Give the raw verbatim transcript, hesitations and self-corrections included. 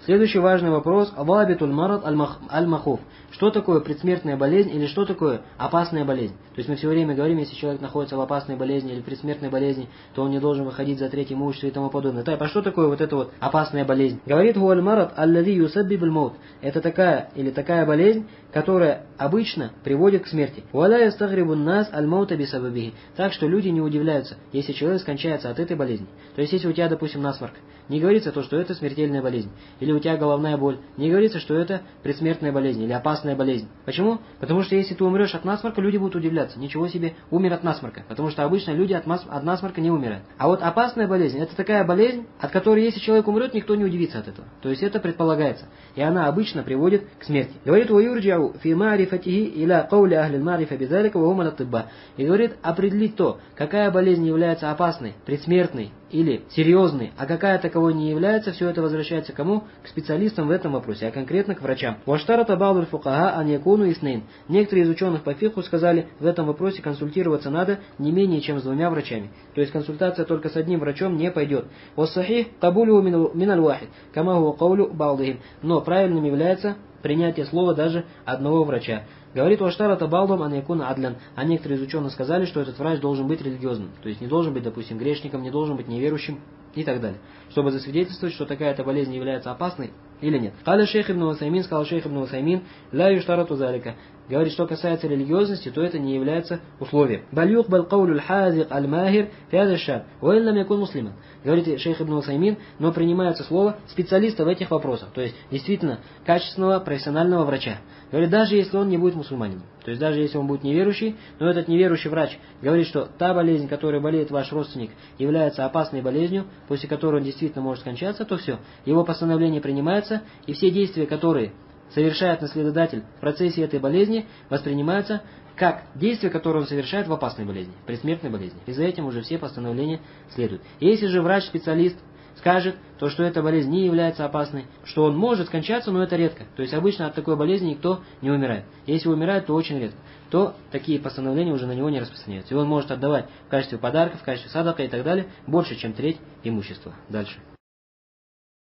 Следующий важный вопрос. Вабитуль марад аль-махуф. Что такое предсмертная болезнь или что такое опасная болезнь? То есть мы все время говорим, если человек находится в опасной болезни или предсмертной болезни, то он не должен выходить за третьим имуществом и тому подобное. Так, а что такое вот эта вот опасная болезнь? Говорит хуаль марад аллади юсаббибуль маут. Это такая или такая болезнь, которая обычно приводит к смерти. Валя ястагрибун нас аль-маута бисабабихи. Так что люди не удивляются, если человек скончается от этой болезни. То есть если у тебя, допустим, насморк, не говорится то, что это смертельная болезнь. Или у тебя головная боль. Не говорится, что это предсмертная болезнь или опасная болезнь. Почему? Потому что если ты умрешь от насморка, люди будут удивляться. Ничего себе, умер от насморка. Потому что обычно люди от, мас... от насморка не умирают. А вот опасная болезнь, это такая болезнь, от которой если человек умрет, никто не удивится от этого. То есть это предполагается. И она обычно приводит к смерти. Говорит, «Ваюрджау фи ма'рифатихи иля каули ахлил ма'рифа бидалика ва хума ат-тибба». И говорит, определить то, какая болезнь является опасной, предсмертной или серьезной, а какая таковой не является, все это возвращается к кому? К специалистам в этом вопросе, а конкретно к врачам. Ваштарата ба'дуль фукаха ан якуну иснейн. Некоторые из ученых по фикху сказали, в этом вопросе консультироваться надо не менее чем с двумя врачами. То есть консультация только с одним врачом не пойдет. Вассахих кабулю миналь вахид, кама хуа каулю ба'дихим. Но правильным является принятие слова даже одного врача. Говорит Ваштарата ба'дум ан якуна адлян. А некоторые из ученых сказали, что этот врач должен быть религиозным. То есть не должен быть, допустим, грешником, не должен быть неверующим и так далее. Чтобы засвидетельствовать, что такая-то болезнь является опасной или нет. Каля шейх ибн Усаймин, сказал шейх ибн Усаймин, ля юштарату залика. Говорит, что касается религиозности, то это не является условием. Балюх бал каулюль хазик аль-махир фиадаш шар, уэллам якун муслиман. Говорит шейх ибн Усаймин, но принимается слово специалиста в этих вопросах. То есть действительно качественного профессионального врача. Говорит, даже если он не будет мусульманином. То есть даже если он будет неверующий, но этот неверующий врач говорит, что та болезнь, которой болеет ваш родственник, является опасной болезнью, после которой он действительно может скончаться, то все. Его постановление принимается, и все действия, которые совершает наследодатель в процессе этой болезни, воспринимаются как действия, которые он совершает в опасной болезни, предсмертной болезни. И за этим уже все постановления следуют. И если же врач-специалист скажет, то, что эта болезнь не является опасной, что он может скончаться, но это редко. То есть обычно от такой болезни никто не умирает. Если умирает, то очень редко. То такие постановления уже на него не распространяются. И он может отдавать в качестве подарка, в качестве садака и так далее больше, чем треть имущества. Дальше.